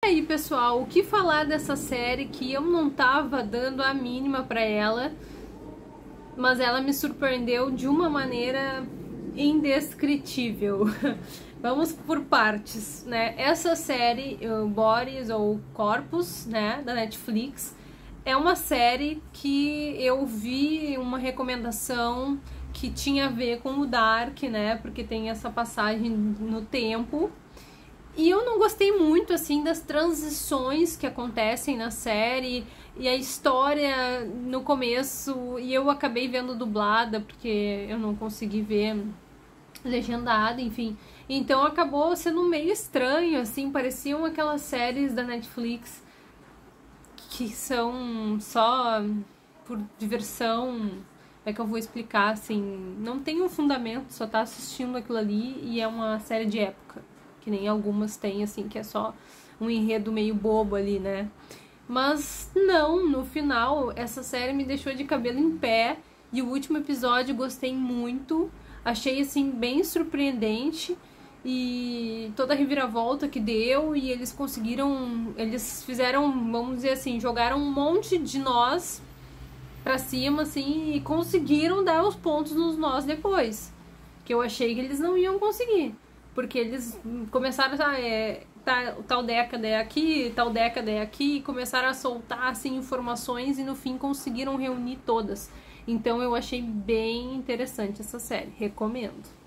aí, pessoal, o que falar dessa série que eu não tava dando a mínima pra ela, mas ela me surpreendeu de uma maneira indescritível. Vamos por partes, né? Essa série, Bodies ou Corpos, né, da Netflix, é uma série que eu vi uma recomendação que tinha a ver com o Dark, né, porque tem essa passagem no tempo. E eu não gostei muito, assim, das transições que acontecem na série e a história no começo, e eu acabei vendo dublada porque eu não consegui ver legendada, enfim. Então acabou sendo meio estranho, assim, pareciam aquelas séries da Netflix que são só por diversão. Como é que eu vou explicar, assim, não tem um fundamento, só tá assistindo aquilo ali e é uma série de época, que nem algumas têm, assim, que é só um enredo meio bobo ali, né? Mas não, no final, essa série me deixou de cabelo em pé e o último episódio gostei muito, achei, assim, bem surpreendente e toda a reviravolta que deu e eles conseguiram, eles fizeram, vamos dizer assim, jogaram um monte de nós pra cima, assim, e conseguiram dar os pontos nos nós depois, que eu achei que eles não iam conseguir. Porque eles começaram a tal década é aqui, tal década é aqui, e começaram a soltar assim, informações e no fim conseguiram reunir todas. Então eu achei bem interessante essa série, recomendo.